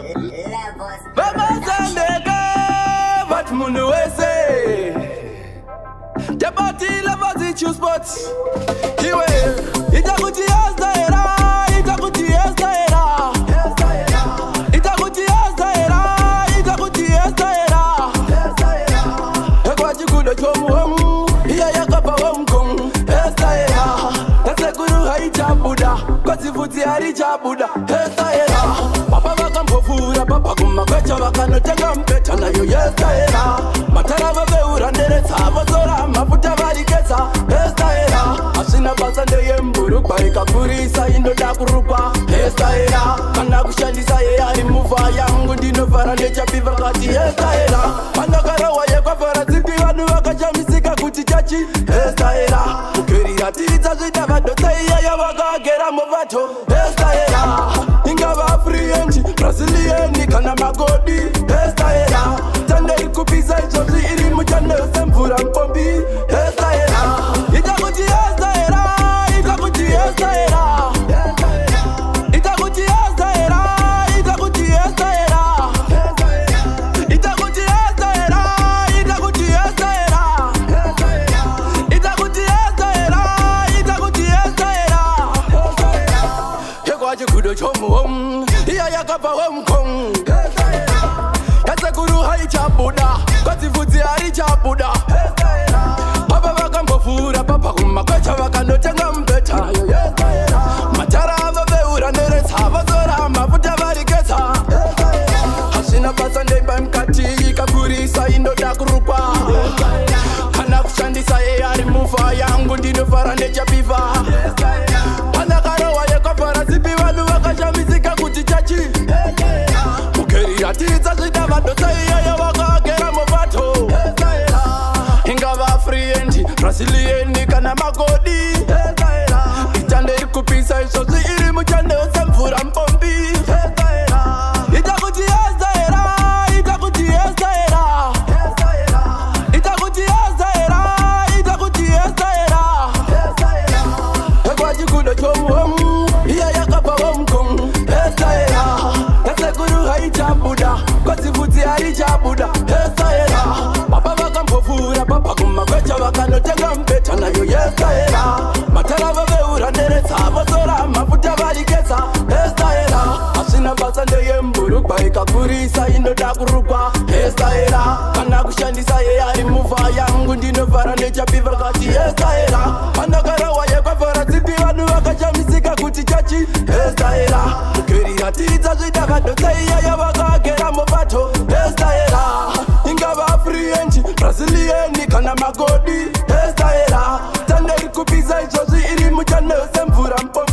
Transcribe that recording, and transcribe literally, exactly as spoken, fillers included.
Baba Sandega, but Munuese. The party lovers it choose but he will. It's a good year's era. It's a good year's era. It's a good year's era. It's a good year's era. I got you good at home. Here you go for home kong. Estera. That's a good high Buddha. Cause if it's a rich Buddha. Estera. Papa wakam pofura. Papa kuma kwecha wakano tenga mpeta na yo estera. Matara vabe urandere sabo zora. Mafuta varikesa. Estera. Asina basande yemburu. Barika kurisa indo da kurupa. Estera. Kana kushandisa ye ari mufa yangu. Ndino farande chapi vakati. Estera. Mana karawa ye kwa farasipi wanu wakajamisika kutichachi. Estera. Mukeri atiriza zida vadosa iya ya wakagera movato. Estera. Ingava free enji. Brazilian kana magodi. Estera. Tande kupisa ichozi iri mujane semfura mpombi. Estera. Itakuti estera. Itakuti estera. Itakuti estera. Itakuti estera. Itakuti estera. Itakuti estera. Itakuti estera. Itakuti estera. Yekwaje kudo chomu. Iya yakapa wemkong. Yase guru hai chabuda. Kwati futi hari chabuda. Papa wakambo fura. Papa kuma kwecha wakano tenga mpeta. Matara vabe uranere saba zora. Mafuta varikesa. Hashina basande mkati. Kakurisa indo da kurupa. Kana kushandisa ye ari mufa yangu. Ndino farane chapiva. Pana karawa ye kwa farasipi wanu wakashamizika kutichachi. Mukeri atiza zida vadosa iya ya wakagera movato. Ingava free endi, Brazilian kana magodi. Itande ikupisa isozi iri mujane semfura mpombi. Itakuti estera, itakuti estera. Itakuti estera, itakuti estera. Ekwaji kudo chomu, iya yakapa wamkong. Estera. Buddha, cause if it's a rich Buddha, Estera. Papa wakam pofura, papa kuma kwecha wakano tenga mpeta na yo Estera. Matara vabe urandere sabo zora, mafuta varikesa, Estera. Asina basande yemburu, barika kurisa indo da kurupa, Estera. Kana kushandisa ye ari mufa yangu, ndino farane chapi vakati, Estera. Pana karawa ye kwa farasipi wanu wakajamisika kutichachi, Estera. Mukeri atiza zida vadosa iya ya wakagera movato. Estera. Ingava free enji. Brazilian kana magodi. Estera. Tande kupisa ichozi iri mujane semfura mpo.